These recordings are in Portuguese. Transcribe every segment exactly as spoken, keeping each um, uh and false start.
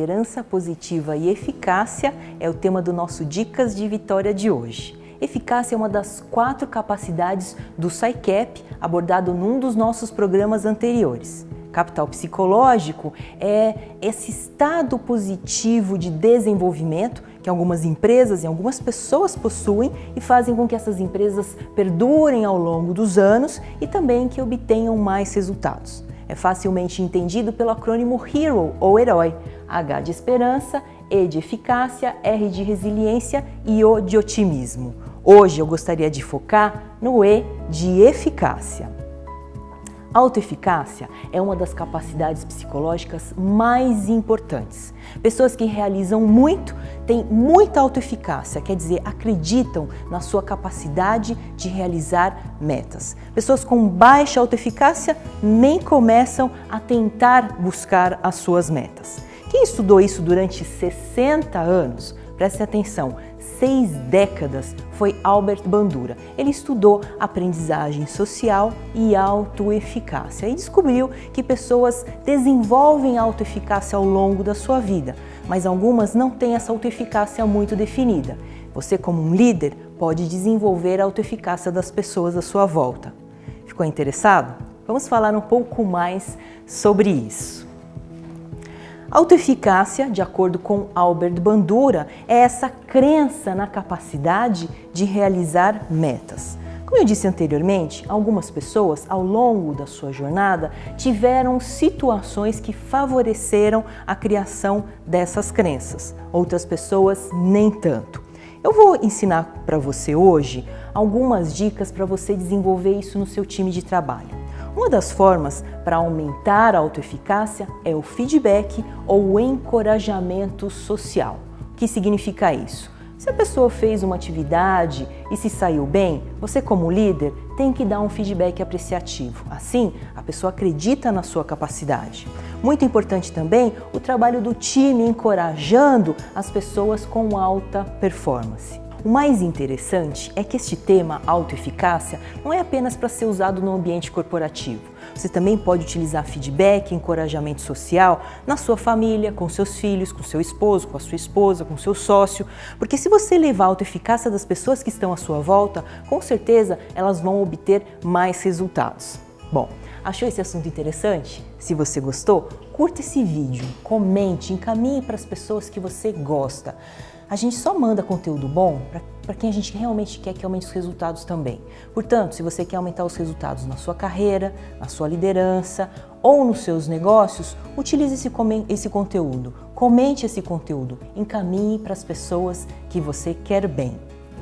liderança positiva e eficácia é o tema do nosso Dicas de Vitória de hoje. Eficácia é uma das quatro capacidades do S I C E P abordado num dos nossos programas anteriores. Capital psicológico é esse estado positivo de desenvolvimento que algumas empresas e algumas pessoas possuem e fazem com que essas empresas perdurem ao longo dos anos e também que obtenham mais resultados. É facilmente entendido pelo acrônimo HERO ou herói, H de esperança, E de eficácia, R de resiliência e O de otimismo. Hoje eu gostaria de focar no E de eficácia. Autoeficácia é uma das capacidades psicológicas mais importantes. Pessoas que realizam muito têm muita autoeficácia, quer dizer, acreditam na sua capacidade de realizar metas. Pessoas com baixa autoeficácia nem começam a tentar buscar as suas metas. Quem estudou isso durante sessenta anos, preste atenção, seis décadas, foi Albert Bandura. Ele estudou aprendizagem social e autoeficácia e descobriu que pessoas desenvolvem autoeficácia ao longo da sua vida, mas algumas não têm essa autoeficácia muito definida. Você, como um líder, pode desenvolver a autoeficácia das pessoas à sua volta. Ficou interessado? Vamos falar um pouco mais sobre isso. Autoeficácia, de acordo com Albert Bandura, é essa crença na capacidade de realizar metas. Como eu disse anteriormente, algumas pessoas, ao longo da sua jornada, tiveram situações que favoreceram a criação dessas crenças. Outras pessoas, nem tanto. Eu vou ensinar para você hoje algumas dicas para você desenvolver isso no seu time de trabalho. Uma das formas para aumentar a autoeficácia é o feedback ou o encorajamento social. O que significa isso? Se a pessoa fez uma atividade e se saiu bem, você como líder tem que dar um feedback apreciativo. Assim, a pessoa acredita na sua capacidade. Muito importante também o trabalho do time encorajando as pessoas com alta performance. O mais interessante é que este tema, autoeficácia, não é apenas para ser usado no ambiente corporativo. Você também pode utilizar feedback, encorajamento social na sua família, com seus filhos, com seu esposo, com a sua esposa, com seu sócio, porque se você levar a autoeficácia das pessoas que estão à sua volta, com certeza elas vão obter mais resultados. Bom, achou esse assunto interessante? Se você gostou, curta esse vídeo, comente, encaminhe para as pessoas que você gosta. A gente só manda conteúdo bom para quem a gente realmente quer que aumente os resultados também. Portanto, se você quer aumentar os resultados na sua carreira, na sua liderança ou nos seus negócios, utilize esse, esse conteúdo, comente esse conteúdo, encaminhe para as pessoas que você quer bem.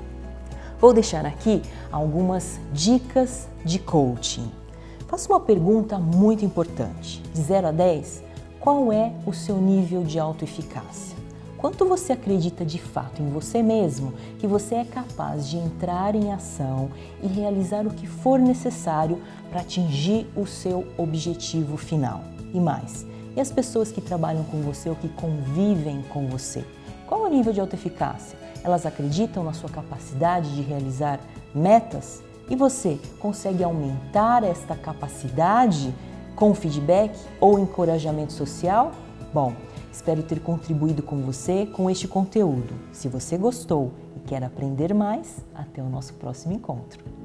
Vou deixar aqui algumas dicas de coaching. Faça uma pergunta muito importante. De zero a dez, qual é o seu nível de autoeficácia? Quanto você acredita de fato em você mesmo, que você é capaz de entrar em ação e realizar o que for necessário para atingir o seu objetivo final? E mais, e as pessoas que trabalham com você ou que convivem com você? Qual é o nível de autoeficácia? Elas acreditam na sua capacidade de realizar metas? E você consegue aumentar esta capacidade com feedback ou encorajamento social? Bom, espero ter contribuído com você com este conteúdo. Se você gostou e quer aprender mais, até o nosso próximo encontro.